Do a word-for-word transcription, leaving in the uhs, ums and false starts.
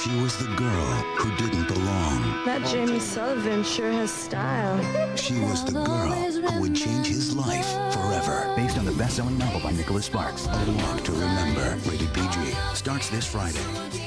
She was the girl who didn't belong. That Jamie Sullivan sure has style. She was the girl who would change his life forever. Based on the best-selling novel by Nicholas Sparks. A Walk to Remember. Rated P G. Starts this Friday.